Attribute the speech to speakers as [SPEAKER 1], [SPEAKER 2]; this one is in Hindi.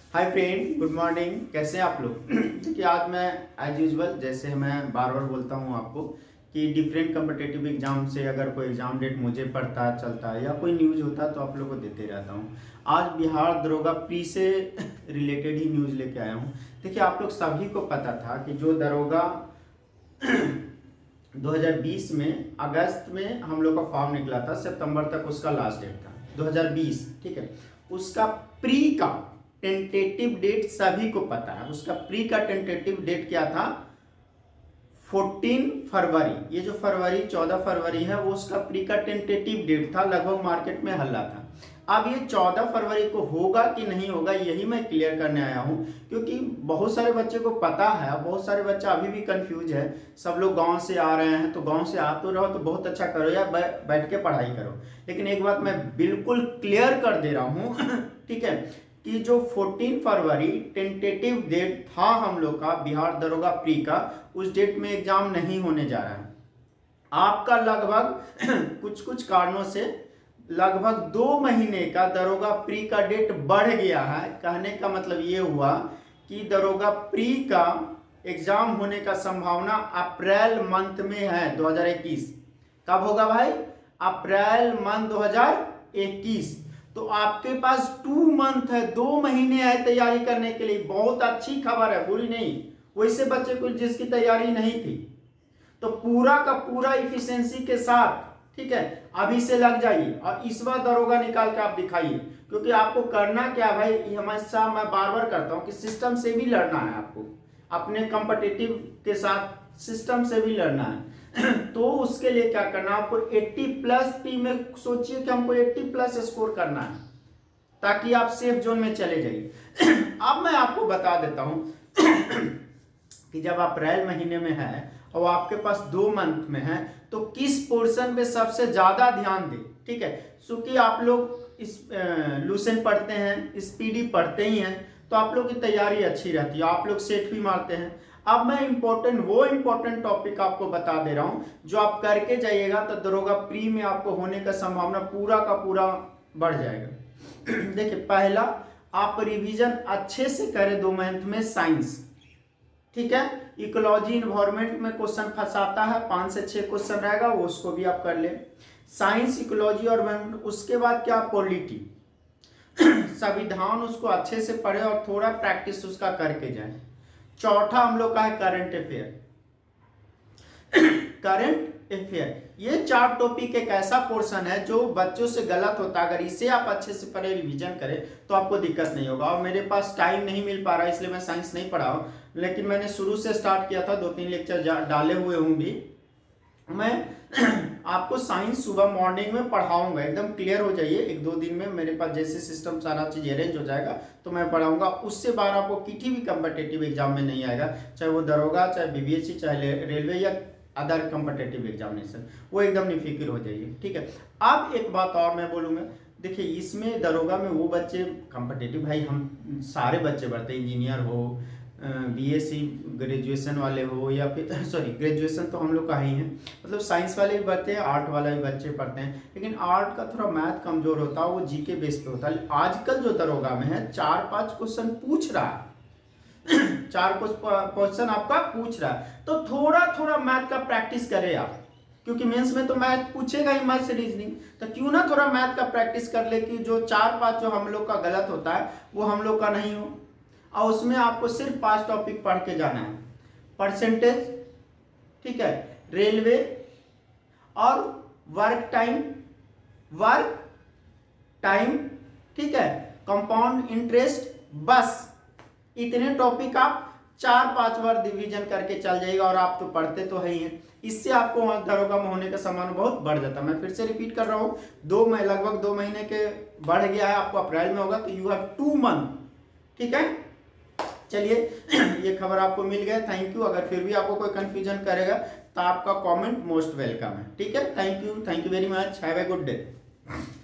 [SPEAKER 1] Hi friend, good morning. कैसे हैं आप लोग? देखिए, आज मैं एज यूजुअल जैसे मैं बार बार बोलता हूं आपको कि डिफरेंट कम्पिटिटिव एग्जाम से अगर कोई एग्जाम डेट मुझे पता चलता है या कोई न्यूज़ होता है तो आप लोग को देते रहता हूं। आज बिहार दरोगा प्री से रिलेटेड ही न्यूज़ लेके आया हूं। देखिए, आप लोग सभी को पता था कि जो दरोगा 2020 में अगस्त में हम लोग का फॉर्म निकला था, सितंबर तक उसका लास्ट डेट था 2020, ठीक है। उसका प्री का टेंटेटिव डेट सभी को पता है। उसका प्री का टेंटेटिव डेट क्या था? 14 फरवरी। ये जो फरवरी 14 फरवरी है वो उसका प्री का टेंटेटिव डेट था, लगभग मार्केट में हल्ला था। अब ये 14 फरवरी को होगा कि नहीं होगा यही मैं क्लियर करने आया हूं, क्योंकि बहुत सारे बच्चे को पता है, बहुत सारे बच्चे अभी भी कंफ्यूज है। सब लोग गांव से आ रहे हैं तो गांव से आ तो रहो तो बहुत अच्छा करो या बैठ के पढ़ाई करो, लेकिन एक बात मैं बिल्कुल क्लियर कर दे रहा हूं ठीक है, कि जो 14 फरवरी टेंटेटिव डेट था हम लोग का बिहार दरोगा प्री का, उस डेट में एग्जाम नहीं होने जा रहा है। आपका लगभग कुछ कारणों से लगभग 2 महीने का दरोगा प्री का डेट बढ़ गया है। कहने का मतलब ये हुआ कि दरोगा प्री का एग्जाम होने का संभावना अप्रैल मंथ में है 2021। कब होगा भाई? April month 2021। तो आपके पास 2 मंथ है, 2 महीने है तैयारी करने के लिए। बहुत अच्छी खबर है, बुरी नहीं। वैसे बच्चे को जिसकी तैयारी नहीं थी तो पूरा का पूरा इफिशिएंसी के साथ, ठीक है, अभी से लग जाइए और इस बार दरोगा निकाल के आप दिखाइए। क्योंकि आपको करना क्या भाई, हमेशा मैं बार बार करता हूं कि सिस्टम से भी लड़ना है आपको, अपने कॉम्पिटिटिव के साथ सिस्टम से भी लड़ना है तो उसके लिए क्या करना, आपको 80+ पी में सोचिए कि हमको 80+ स्कोर करना है ताकि आप सेफ जोन में चले जाइए अब मैं आपको बता देता हूं कि जब अप्रैल महीने में है और आपके पास 2 मंथ में है तो किस पोर्शन पे सबसे ज्यादा ध्यान दें, ठीक है। क्योंकि आप लोग इस लूसेंट पढ़ते हैं, स्पीडी पढ़ते ही हैं, तो आप लोग की तैयारी अच्छी रहती है, आप लोग सेट भी मारते हैं। अब मैं इंपॉर्टेंट टॉपिक आपको बता दे रहा हूं जो आप करके जाइएगा तो दरोगा प्री में आपको होने का संभावना पूरा का पूरा बढ़ जाएगा देखिए, पहला, आप रिवीजन अच्छे से करें 2 मंथ में साइंस, ठीक है। इकोलॉजी इन्वायरमेंट में क्वेश्चन फंसाता है, 5 से 6 क्वेश्चन रहेगा, वो उसको भी आप कर ले। साइंस, इकोलॉजी और उसके बाद क्या, पॉलिटी संविधान उसको अच्छे से पढ़े और थोड़ा प्रैक्टिस उसका करके जाए। चौथा हम लोग का है करंट अफेयर करंट अफेयर। ये 4 टॉपिक एक ऐसा पोर्शन है जो बच्चों से गलत होता है। अगर इसे आप अच्छे से पढ़े, रिवीजन करें तो आपको दिक्कत नहीं होगा। और मेरे पास टाइम नहीं मिल पा रहा है इसलिए मैं साइंस नहीं पढ़ा हूं, लेकिन मैंने शुरू से स्टार्ट किया था, 2-3 लेक्चर डाले हुए हूं भी। मैं आपको साइंस सुबह मॉर्निंग में पढ़ाऊंगा, एकदम क्लियर हो जाइए। 1-2 दिन में मेरे पास जैसे सिस्टम सारा चीज अरेंज हो जाएगा तो मैं पढ़ाऊंगा। उससे बाहर आपको किसी भी कम्पिटिटिव एग्जाम में नहीं आएगा, चाहे वो दरोगा, चाहे बीबीएससी, चाहे रेलवे या अदर कम्पिटिटिव एग्जामिनेशन, वो एकदम निफिक्र हो जाइए, ठीक है। अब एक बात और मैं बोलूंगा, देखिए इसमें दरोगा में वो बच्चे कम्पिटिटिव, भाई हम सारे बच्चे पढ़ते, इंजीनियर हो, बीएससी ग्रेजुएशन वाले हो या फिर सॉरी ग्रेजुएशन तो हम लोग का ही है, मतलब साइंस वाले भी पढ़ते हैं, आर्ट वाले भी बच्चे पढ़ते हैं। लेकिन आर्ट का थोड़ा मैथ कमजोर होता है, वो जीके बेस पे होता है। आजकल जो दरोगा में है 4-5 क्वेश्चन पूछ रहा है 4 क्वेश्चन आपका पूछ रहा है, तो थोड़ा थोड़ा मैथ का प्रैक्टिस करें आप, क्योंकि मेंस में तो मैथ पूछेगा ही, मैथ से रीजनिंग, तो क्यों ना थोड़ा मैथ का प्रैक्टिस कर ले कि जो 4-5 जो हम लोग का गलत होता है वो हम लोग का नहीं हो। और उसमें आपको सिर्फ 5 टॉपिक पढ़ के जाना है। परसेंटेज, ठीक है, रेलवे और वर्क टाइम, ठीक है, कंपाउंड इंटरेस्ट, बस इतने टॉपिक आप 4-5 बार डिवीजन करके चल जाएगा और आप तो पढ़ते तो है ही हैं। इससे आपको दरोगा में होने का संभावना बहुत बढ़ जाता है। मैं फिर से रिपीट कर रहा हूँ, लगभग 2 महीने के बढ़ गया है, आपको अप्रैल में होगा तो यू हैव 2 मंथ, ठीक है। चलिए ये खबर आपको मिल गया, थैंक यू। अगर फिर भी आपको कोई कंफ्यूजन करेगा तो आपका कमेंट मोस्ट वेलकम है, ठीक है। Thank you very much, have a good day.